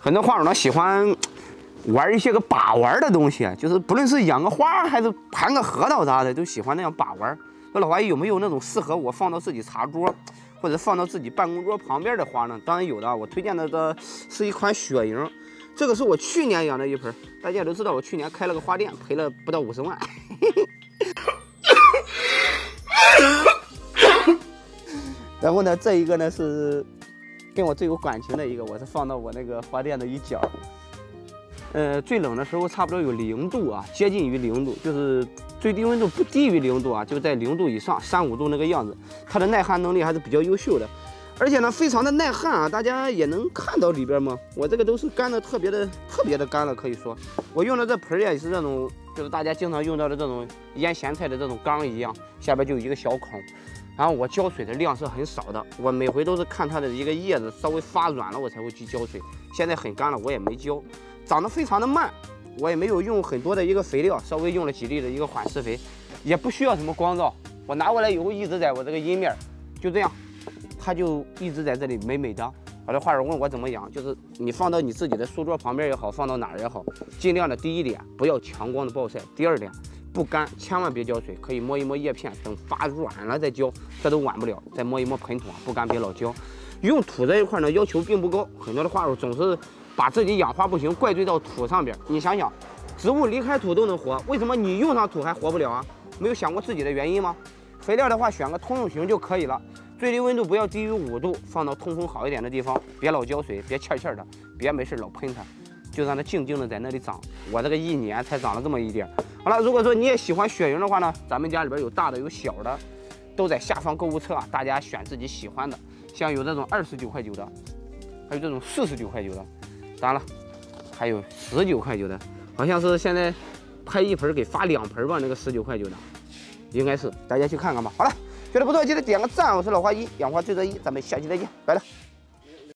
很多花友呢喜欢玩一些个把玩的东西，就是不论是养个花还是盘个核桃啥的，都喜欢那样把玩。那老花有没有那种适合我放到自己茶桌，或者放到自己办公桌旁边的花呢？当然有的，我推荐的是一款雪莹，这个是我去年养的一盆，大家也都知道，我去年开了个花店，赔了不到50万。然后呢，这一个呢是跟我最有感情的一个，我是放到我那个花店的一角。最冷的时候差不多有0度啊，接近于0度，就是最低温度不低于0度啊，就在0度以上，3、5度那个样子。它的耐旱能力还是比较优秀的，而且呢非常的耐旱啊，大家也能看到里边嘛。我这个都是干的特别的干了，可以说我用的这盆也是这种，就是大家经常用到的这种腌咸菜的这种缸一样，下边就有一个小孔。然后我浇水的量是很少的，我每回都是看它的一个叶子稍微发软了，我才会去浇水。现在很干了，我也没浇，长得非常的慢，我也没有用很多的一个肥料，稍微用了几粒的一个缓释肥，也不需要什么光照。我拿过来以后一直在我这个阴面，就这样，它就一直在这里美美的。好的花友问我怎么养，就是你放到你自己的书桌旁边也好，放到哪儿也好，尽量的第一点不要强光的暴晒，第二点。不干，千万别浇水，可以摸一摸叶片，等发软了再浇，这都晚不了。再摸一摸盆土啊，不干别老浇。用土这一块呢，要求并不高，很多的花友总是把自己养花不行怪罪到土上边。你想想，植物离开土都能活，为什么你用上土还活不了啊？没有想过自己的原因吗？肥料的话，选个通用型就可以了，最低温度不要低于5度，放到通风好一点的地方，别老浇水，别欠欠的，别没事老喷它。就让它静静的在那里长，我这个1年才长了这么一点。好了，如果说你也喜欢雪莹的话呢，咱们家里边有大的有小的，都在下方购物车啊，大家选自己喜欢的，像有这种29块9的，还有这种49块9的，当然了，还有19块9的，好像是现在拍一盆给发2盆吧，那个19块9的，应该是，大家去看看吧。好了，觉得不错记得点个赞，我是老花一，养花最专一，咱们下期再见，拜了。